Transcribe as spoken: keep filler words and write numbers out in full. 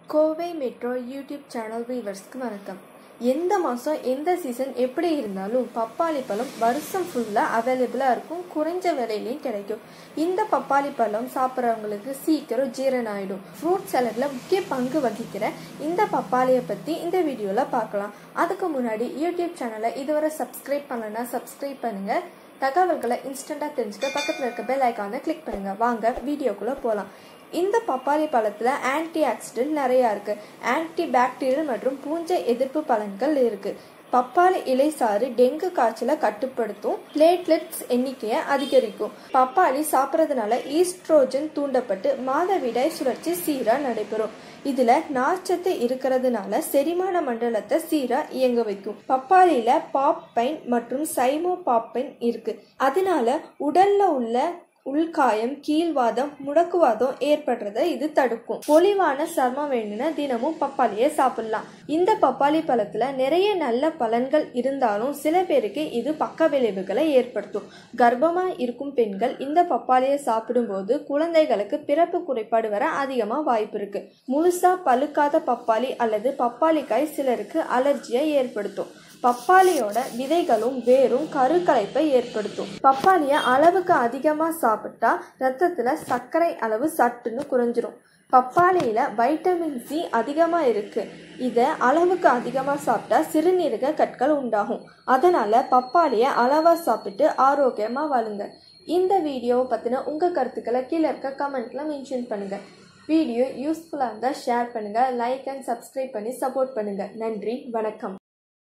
Kovai metro YouTube channel வியூவர்ஸ்க்கு வணக்கம். எந்த மாதம் எந்த சீசன் எப்படி இருந்தாலும் பப்பாளி பழம் வருஷம் ஃபுல்லாக அவைலபிளாக இருக்கும், குறைஞ்ச விலையிலையும் கிடைக்கும். இந்த பப்பாளி பழம் சாப்பிட்றவங்களுக்கு சீக்கிரம் ஜீரணம் ஆகிடும். ஃப்ரூட் சாலட்ல முக்கிய பங்கு வகிக்கிற இந்த பப்பாளியை பற்றி இந்த வீடியோவில் பார்க்கலாம். அதுக்கு முன்னாடி யூடியூப் சேனலை இதுவரை சப்ஸ்கிரைப் பண்ணலன்னா சப்ஸ்கிரைப் பண்ணுங்க. தகவல்களை இன்ஸ்டண்டா தெரிஞ்சுக்க பக்கத்தில் இருக்க பெல் ஐக்கானை கிளிக் பண்ணுங்க. வாங்க வீடியோக்குள்ள போகலாம். இந்த பப்பாளி பழத்துல ஆன்டி ஆக்சிடென்ட் நிறைய இருக்கு. ஆன்டி பாக்டீரியல் மற்றும் பூஞ்சை எதிர்ப்பு பலன்கள் இருக்கு. பப்பாளி இலை சாறு டெங்கு காய்ச்சலை கட்டுப்படுத்தும், பிளேட்லெட்ஸ் எண்ணிக்கையை அதிகரிக்கும். பப்பாளி சாப்பிட்றதுனால ஈஸ்ட்ரோஜன் தூண்டப்பட்டு மாதவிடாய் சுழற்சி சீரா நடைபெறும். இதுல நார்ச்சத்து இருக்கிறதுனால செரிமான மண்டலத்தை சீரா இயங்க வைக்கும். பப்பாளியில பாப்பைன் மற்றும் சைமோ பாப்பைன் இருக்கு. அதனால உடல்ல உள்ள உள்காயம், கீழ்வாதம், முடக்குவாதம் ஏற்படுறத இது தடுக்கும். பொலிவான சர்மம் வேணும்னா தினமும் பப்பாளியை சாப்பிடலாம். இந்த பப்பாளி பழத்துல நிறைய நல்ல பலன்கள் இருந்தாலும் சில பேருக்கு இது பக்க விளைவுகளை ஏற்படுத்தும். கர்ப்பமா இருக்கும் பெண்கள் இந்த பப்பாளியை சாப்பிடும்போது குழந்தைகளுக்கு பிறப்பு குறைபாடு வர அதிகமா வாய்ப்பு இருக்கு. முழுசா பழுக்காத பப்பாளி அல்லது பப்பாளிக்காய் சிலருக்கு அலர்ஜியை ஏற்படுத்தும். பப்பாளியோட விதைகளும் வேரும் கருக்கலைப்பை ஏற்படுத்தும். பப்பாளிய அளவுக்கு அதிகமா சாப்பிட்டா ரத்தத்துல சர்க்கரை அளவு சட்டுன்னு குறைஞ்சிரும். பப்பாளியில வைட்டமின் சி அதிகமா இருக்கு. இத அளவுக்கு அதிகமா சாப்பிட்டா சிறுநீரக கற்கள் உண்டாகும். அதனால பப்பாளிய அளவா சாப்பிட்டு ஆரோக்கியமா வாழுங்க. இந்த வீடியோவை பத்தின உங்க கருத்துக்களை கீழே இருக்க கமெண்ட்ல மென்ஷன் பண்ணுங்க. வீடியோ யூஸ்ஃபுல்லா இருந்தா ஷேர் பண்ணுங்க, லைக் அண்ட் சப்ஸ்கிரைப் பண்ணி சப்போர்ட் பண்ணுங்க. நன்றி, வணக்கம்.